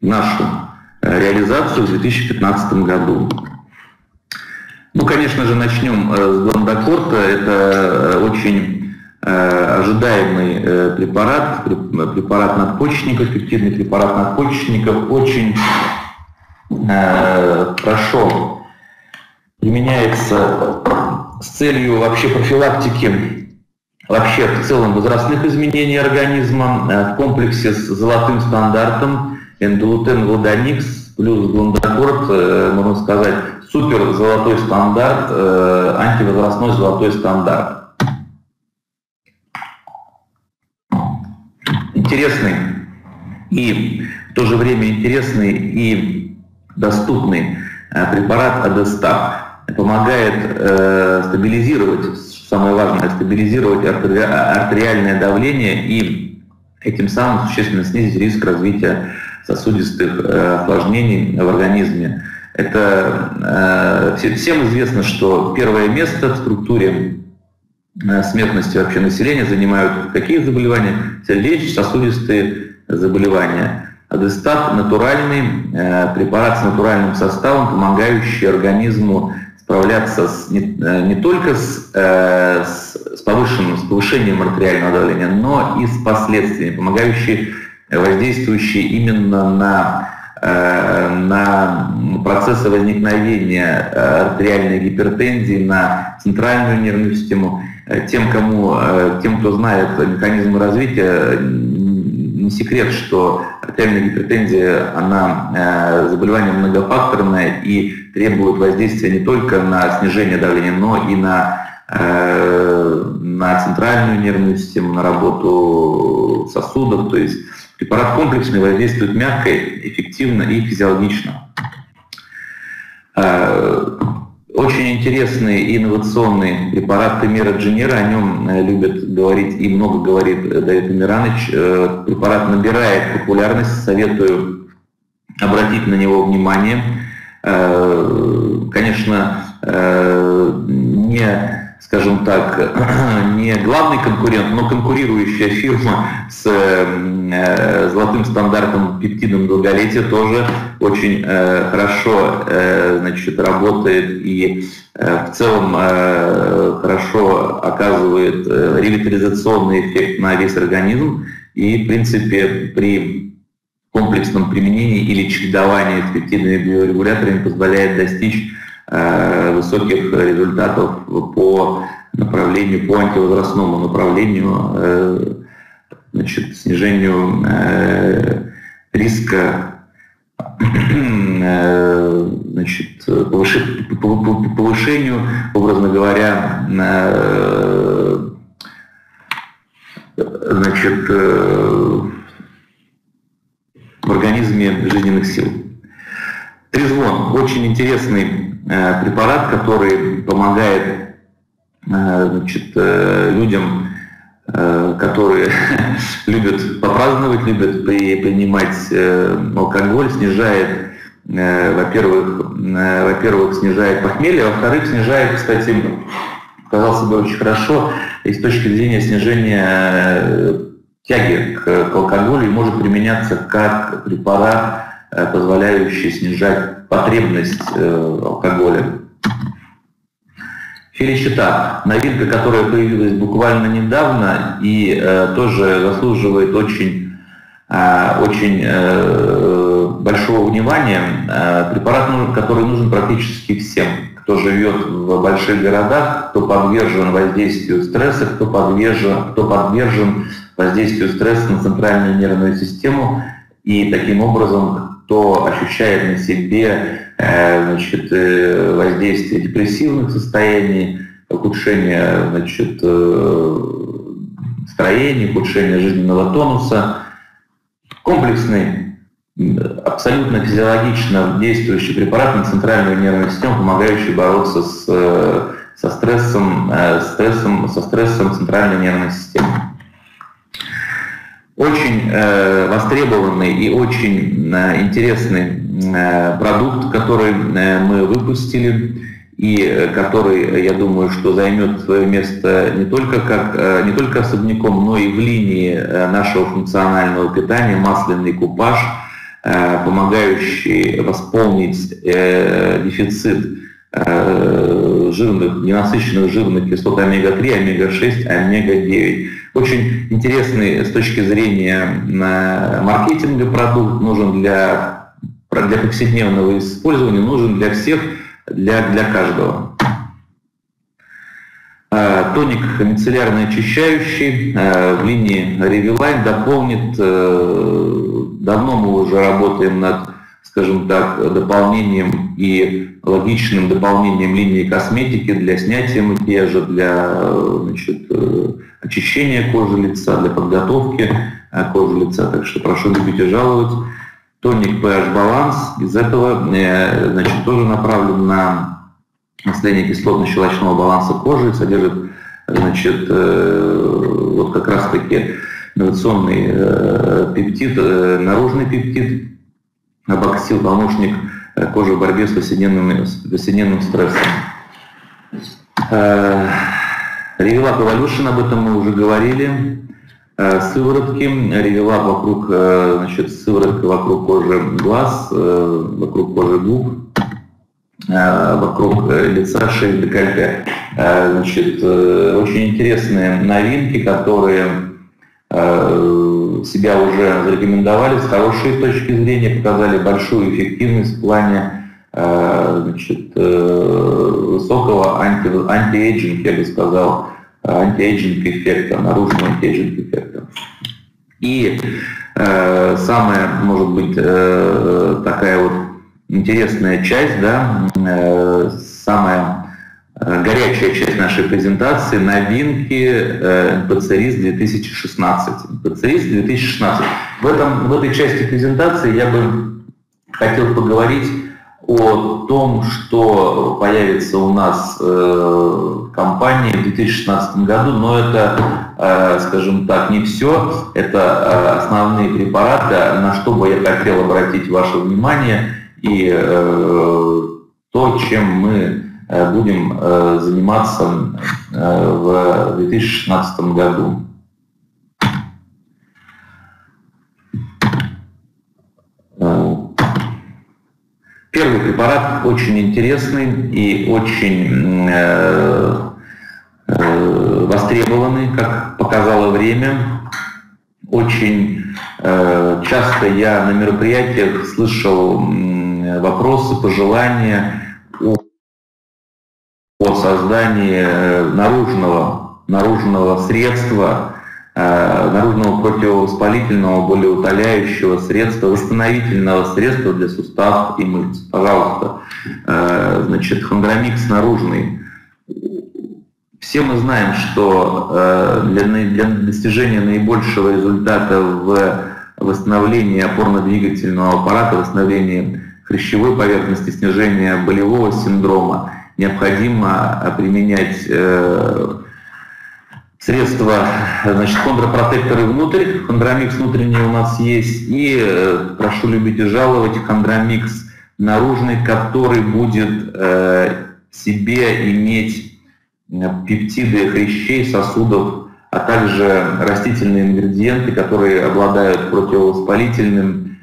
нашу реализацию в 2015 году. Ну, конечно же, начнем с Блондакорта. Это очень ожидаемый препарат надпочечников, пептидный препарат надпочечников, очень хорошо применяется с целью вообще профилактики вообще в целом возрастных изменений организма в комплексе с золотым стандартом эндолутен владоникс плюс Блондакорт, можно сказать, супер золотой стандарт, антивозрастной золотой стандарт. Интересный и в то же время интересный и доступный препарат Адестав помогает стабилизировать, самое важное, стабилизировать артериальное давление и этим самым существенно снизить риск развития сосудистых осложнений в организме. Это всем известно, что первое место в структуре смертности вообще населения занимают какие заболевания? Сердечно-сосудистые заболевания. Адестав – натуральный препарат с натуральным составом, помогающий организму справляться не только с повышением артериального давления, но и с последствиями, помогающий, воздействующий именно на процессы возникновения артериальной гипертензии, на центральную нервную систему. Тем, кто знает механизмы развития, не секрет, что артериальная гипертензия, она заболевание многофакторное и требует воздействия не только на снижение давления, но и на центральную нервную систему, на работу сосудов. То есть препарат комплексный, воздействует мягко, эффективно и физиологично. Очень интересный и инновационный препарат Темира Дженера, о нем любят говорить и много говорит Давид Помераныч. Препарат набирает популярность, советую обратить на него внимание. Конечно, не, скажем так, не главный конкурент, но конкурирующая фирма с золотым стандартом пептидом долголетия тоже очень хорошо, значит, работает и в целом хорошо оказывает ревитализационный эффект на весь организм. И, в принципе, при комплексном применении или чередовании с пептидными биорегуляторами позволяет достичь высоких результатов по направлению, по антивозрастному направлению, значит, снижению риска, значит, повышению, образно говоря, значит, в организме жизненных сил. Трезвон – очень интересный препарат, который помогает, значит, людям, которые любят попраздновать, любят принимать алкоголь, снижает, во-первых, снижает похмелье, во-вторых, снижает, кстати, показал себя очень хорошо и с точки зрения снижения тяги к алкоголю, и может применяться как препарат, позволяющий снижать потребность алкоголя. Феличитат, новинка, которая появилась буквально недавно и тоже заслуживает очень большого внимания. Препарат, который нужен практически всем, кто живет в больших городах, кто подвержен воздействию стресса, кто подвержен воздействию стресса на центральную нервную систему и таким образом кто ощущает на себе, значит, воздействие депрессивных состояний, ухудшение, значит, настроения, ухудшение жизненного тонуса. Комплексный, абсолютно физиологично действующий препарат на центральную нервную систему, помогающий бороться со стрессом центральной нервной системы. Очень востребованный и очень интересный продукт, который мы выпустили и который, я думаю, что займет свое место не только особняком, но и в линии нашего функционального питания, масляный купаж. помогающий восполнить дефицит жирных, ненасыщенных жирных кислот омега-3, омега-6, омега-9. Очень интересный с точки зрения маркетинга продукт, нужен для повседневного использования, нужен для всех, для каждого. Тоник мицеллярный очищающий в линии Reviline дополнит, давно мы уже работаем над, скажем так, дополнением и логичным дополнением линии косметики для снятия макияжа, для, значит, очищения кожи лица, для подготовки кожи лица. Так что прошу любить и жаловать. Тоник pH баланс из этого, значит, тоже направлен на восстановление кислотно-щелочного баланса кожи, содержит, значит, вот как раз таки инновационный пептид, наружный пептид, абоксил, помощник кожи в борьбе с повседневным стрессом. Ревелап Evolution, об этом мы уже говорили. Сыворотки, ревелап вокруг, значит, сыворотка вокруг кожи глаз, вокруг кожи губ, вокруг лица, шеи, декольте. Значит, очень интересные новинки, которые себя уже зарекомендовали с хорошей точки зрения, показали большую эффективность в плане, значит, высокого антиэйджинг, я бы сказал, антиэйджинг эффекта, наружного антиэйджинг эффекта. И самая, может быть, такая вот интересная часть, да, самая горячая часть нашей презентации — новинки NPC-RIS 2016. NPC-RIS 2016. В этой части презентации я бы хотел поговорить о том, что появится у нас в компании в 2016 году, но это, скажем так, не все. Это основные препараты, на что бы я хотел обратить ваше внимание, и то, чем мы будем заниматься в 2016 году. Первый препарат очень интересный и очень востребованный, как показало время. Очень часто я на мероприятиях слышал вопросы, пожелания о создании наружного средства, наружного противовоспалительного, болеутоляющего средства, восстановительного средства для суставов и мышц. Пожалуйста, значит, хондромикс наружный. Все мы знаем, что для достижения наибольшего результата в восстановлении опорно-двигательного аппарата, восстановлении хрящевой поверхности, снижения болевого синдрома необходимо применять средства, значит, хондропротекторы внутрь. Хондромикс внутренний у нас есть. И прошу любить и жаловать хондромикс наружный, который будет в себе иметь пептиды хрящей, сосудов, а также растительные ингредиенты, которые обладают противовоспалительным,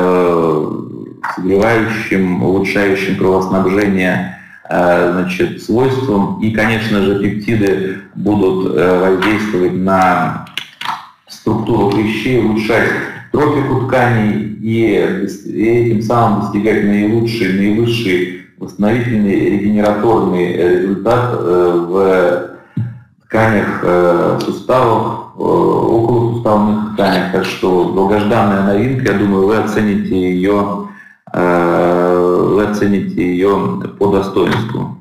согревающим, улучшающим кровоснабжение, значит, свойством. И, конечно же, пептиды будут воздействовать на структуру хрящей, улучшать трофику тканей и этим самым достигать наивысший восстановительный регенераторный результат в тканях суставов, околосуставных тканях. Так что долгожданная новинка, я думаю, вы оцените ее по достоинству.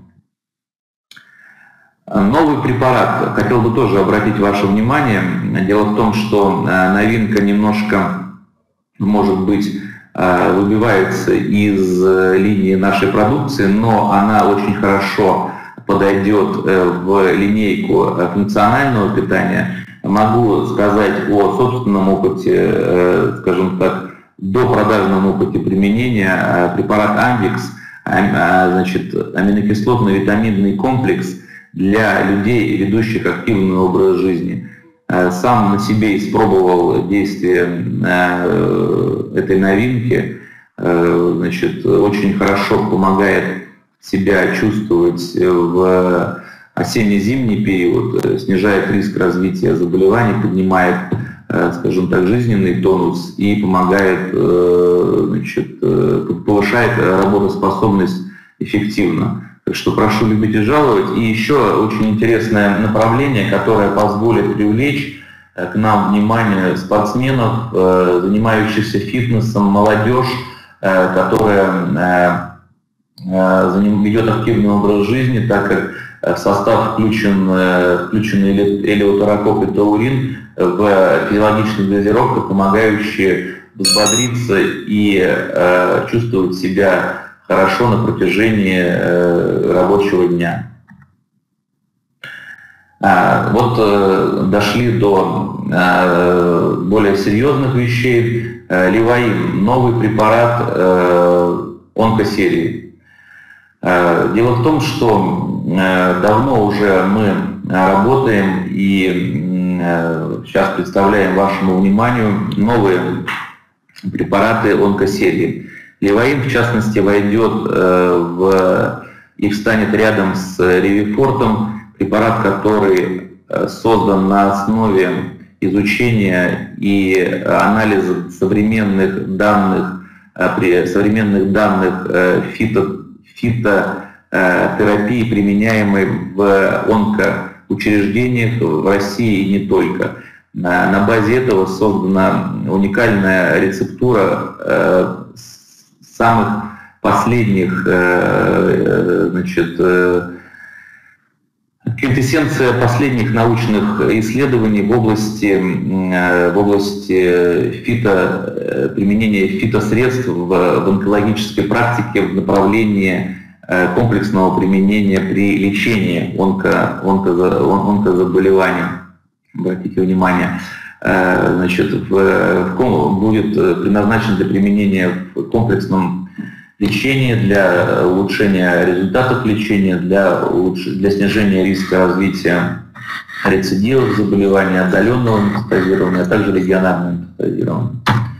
Новый препарат, хотел бы тоже обратить ваше внимание. Дело в том, что новинка немножко, может быть, выбивается из линии нашей продукции, но она очень хорошо подойдет в линейку функционального питания. Могу сказать о собственном опыте, скажем так, допродажном опыте применения. Препарат Amvix, значит, аминокислотно-витаминный комплекс для людей, ведущих активный образ жизни. Сам на себе испробовал действие этой новинки, значит, очень хорошо помогает себя чувствовать в осенне-зимний период, снижает риск развития заболеваний, поднимает, скажем так, жизненный тонус и помогает, значит, повышает работоспособность эффективно. Так что прошу любить и жаловать. И еще очень интересное направление, которое позволит привлечь к нам внимание спортсменов, занимающихся фитнесом, молодежь, которая ведет активный образ жизни, так как в состав включены элеутерокок и таурин в физиологичных дозировках, помогающие взбодриться и чувствовать себя хорошо на протяжении рабочего дня. Вот дошли до более серьезных вещей. Леваин, новый препарат онкосерии. Дело в том, что давно уже мы работаем и сейчас представляем вашему вниманию новые препараты онкосерии. Леваин, в частности, войдет и встанет рядом с ревифортом, препарат, который создан на основе изучения и анализа современных данных фитотерапии, применяемой в онкоучреждениях в России и не только. На базе этого создана уникальная рецептура самых последних, значит, квинтэссенция последних научных исследований в области применения фитосредств в онкологической практике в направлении комплексного применения при лечении онкозаболеваний. Обратите внимание, значит, будет предназначен для применения в комплексном лечении, для улучшения результатов лечения, для снижения риска развития рецидивов заболеваний, отдаленного метастазирования, а также регионального метастазирования.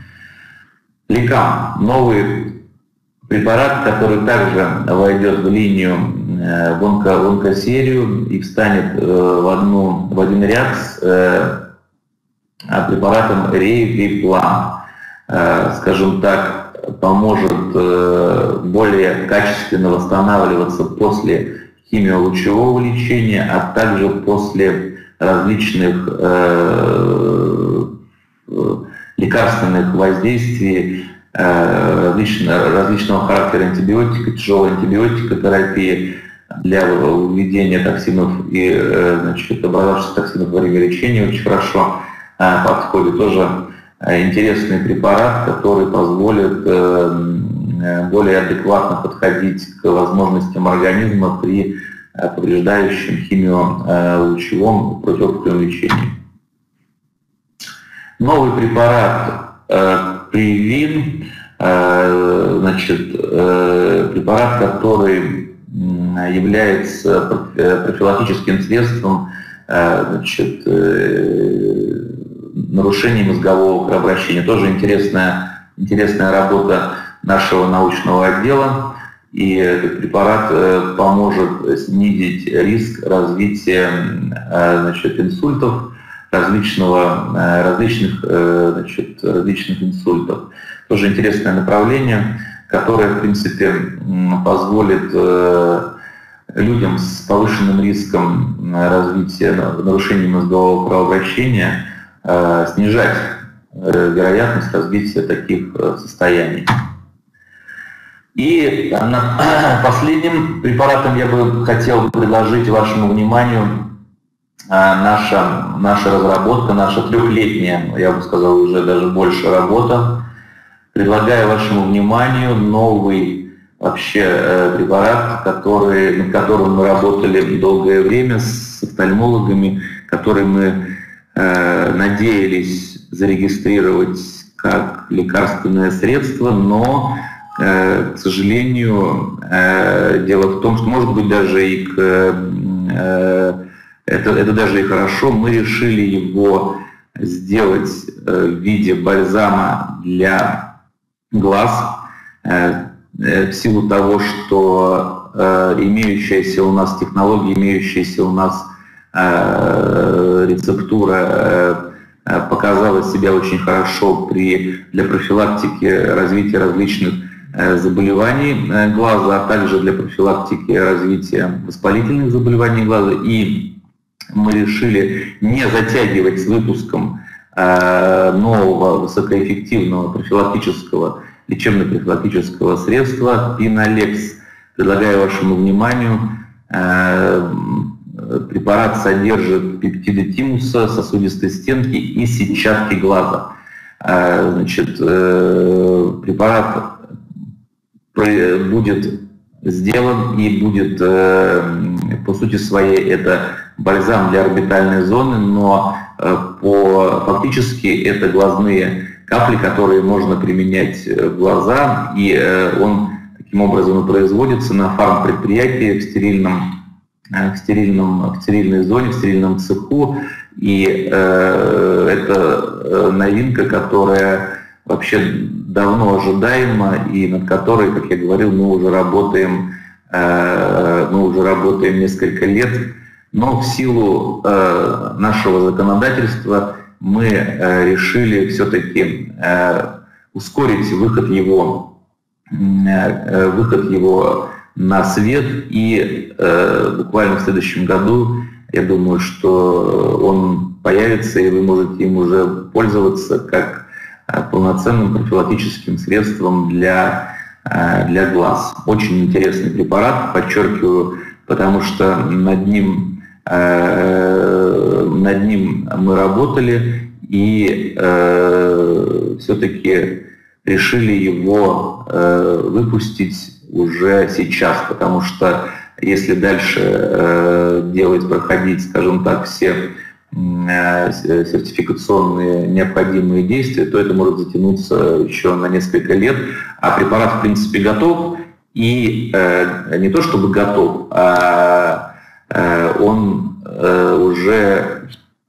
Ликам, новый препарат, который также войдет в линию в онкосерию и встанет в один ряд с препаратом Ревиплан. Скажем так, поможет более качественно восстанавливаться после химиолучевого лечения, а также после различных лекарственных воздействий, различного характера антибиотика, тяжелой антибиотикотерапии для введения токсинов и, значит, образовавшихся токсинов во время лечения очень хорошо подходит. Тоже интересный препарат, который позволит более адекватно подходить к возможностям организма при повреждающем химиолучевом противопухолевом лечении. Новый препарат Привин, значит, препарат, который является профилактическим средством, значит, нарушений мозгового кровообращения. Тоже интересная работа нашего научного отдела. И этот препарат поможет снизить риск развития, значит, инсультов, различных инсультов. Тоже интересное направление, которое, в принципе, позволит людям с повышенным риском развития нарушений мозгового кровообращения снижать вероятность развития таких состояний. И последним препаратом я бы хотел предложить вашему вниманию наша разработка, наша трехлетняя, я бы сказал, уже даже больше работа. Предлагаю вашему вниманию новый вообще препарат, над которым мы работали долгое время с офтальмологами, который мы надеялись зарегистрировать как лекарственное средство, но, к сожалению, дело в том, что, может быть, даже и это даже и хорошо, мы решили его сделать в виде бальзама для глаз, в силу того, что имеющаяся у нас технология, имеющаяся у нас рецептура показала себя очень хорошо для профилактики развития различных заболеваний глаза, а также для профилактики развития воспалительных заболеваний глаза. И мы решили не затягивать с выпуском нового высокоэффективного лечебно-профилактического средства Пинолекс. Предлагаю вашему вниманию. Препарат содержит пептиды тимуса, сосудистой стенки и сетчатки глаза. Значит, препарат будет сделан и будет, по сути своей, это бальзам для орбитальной зоны, но фактически это глазные капли, которые можно применять в глаза, и он таким образом и производится на фармпредприятии в стерильной зоне, в стерильном цеху. И это новинка, которая вообще давно ожидаема и над которой, как я говорил, мы уже работаем несколько лет. Но в силу нашего законодательства мы решили все-таки ускорить выход его на свет, и буквально в следующем году, я думаю, что он появится, и вы можете им уже пользоваться как полноценным профилактическим средством для глаз. Очень интересный препарат, подчеркиваю, потому что над ним мы работали и все-таки решили его выпустить уже сейчас, потому что если дальше проходить, скажем так, все сертификационные необходимые действия, то это может затянуться еще на несколько лет, а препарат в принципе готов, и не то чтобы готов, а он уже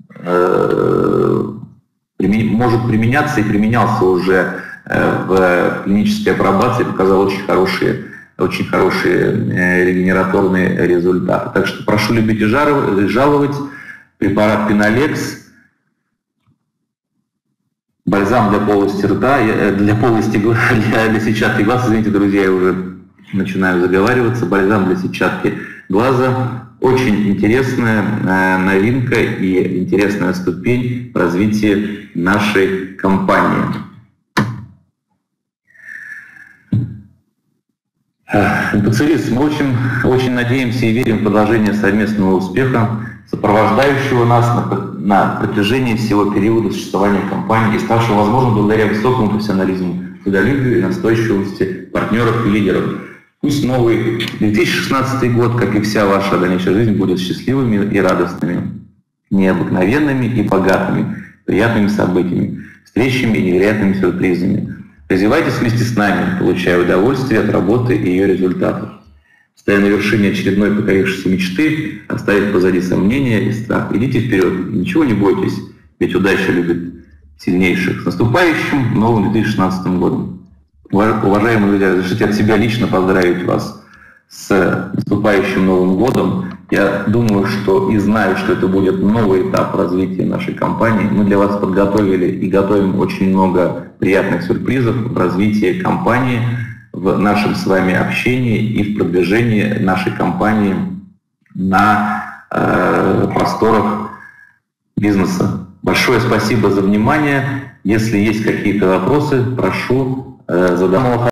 может применяться и применялся уже в клинической апробации, показал очень хорошие регенераторные результаты. Так что прошу любить и жаловать. Препарат Пинолекс, бальзам для полости рта, для сетчатки глаз, извините, друзья, я уже начинаю заговариваться, бальзам для сетчатки глаза. Очень интересная новинка и интересная ступень в развитии нашей компании. МПЦРИС, мы очень надеемся и верим в продолжение совместного успеха, сопровождающего нас на протяжении всего периода существования компании и ставшего возможным благодаря высокому профессионализму, трудолюбию и настойчивости партнеров и лидеров. Пусть новый 2016 год, как и вся ваша дальнейшая жизнь, будет счастливыми и радостными, необыкновенными и богатыми, приятными событиями, встречами и невероятными сюрпризами. Развивайтесь вместе с нами, получая удовольствие от работы и ее результатов. Стоя на вершине очередной покорившейся мечты, оставив позади сомнения и страх. Идите вперед, ничего не бойтесь, ведь удача любит сильнейших. С наступающим новым 2016 годом! Уважаемые друзья, разрешите от себя лично поздравить вас с наступающим Новым годом. Я думаю, что и знаю, что это будет новый этап развития нашей компании. Мы для вас подготовили и готовим очень много приятных сюрпризов в развитии компании, в нашем с вами общении и в продвижении нашей компании на просторах бизнеса. Большое спасибо за внимание. Если есть какие-то вопросы, прошу задавать.